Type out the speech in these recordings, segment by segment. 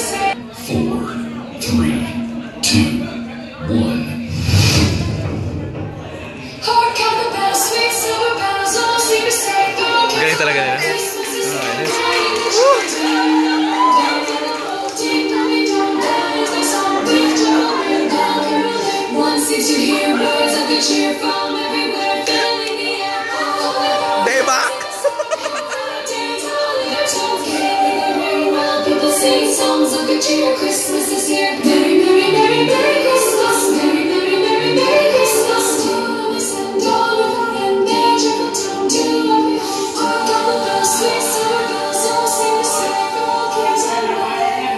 4, 3, 2, 1. Galing talaga nila. Daybak! Songs of good cheer, Christmas is here. Merry, merry, merry, merry Christmas. Merry, merry, merry, merry Christmas. To us and all of our and their joyful tone. To every home, hark all the bells, sweet silver bells, all sing the same for all kids and white.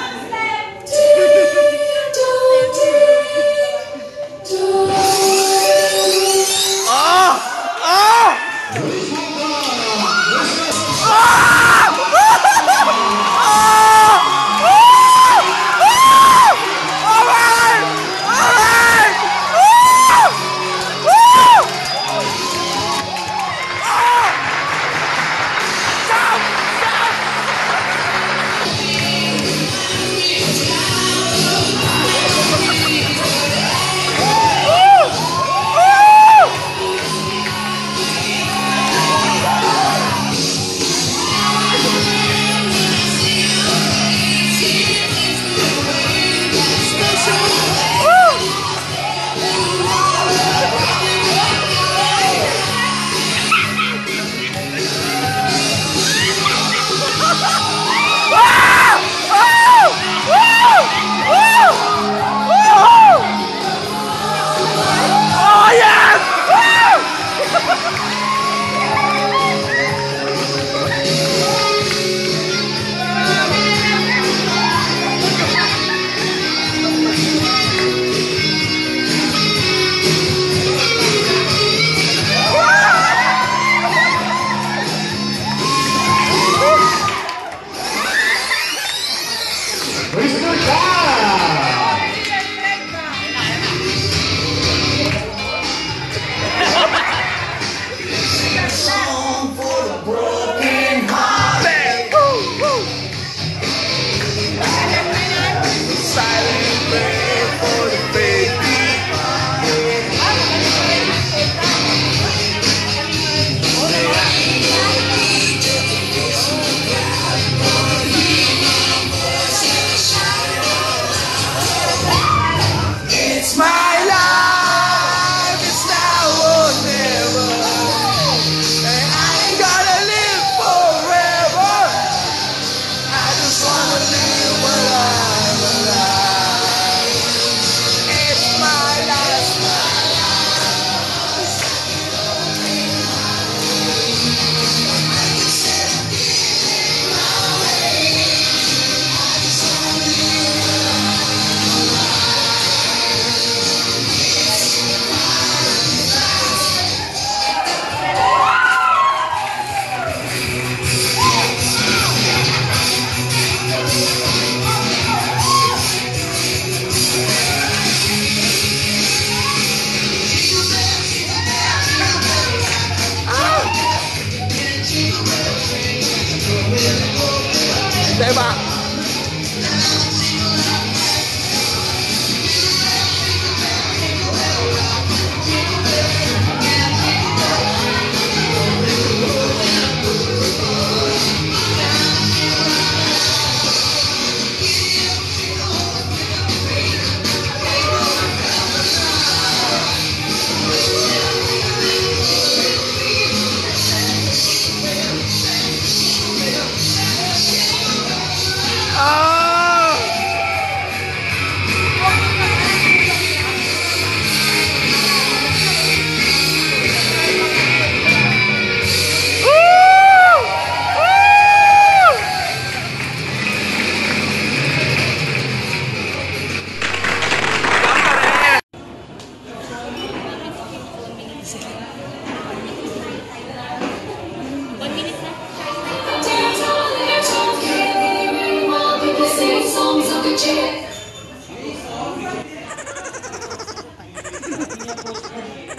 Daybak!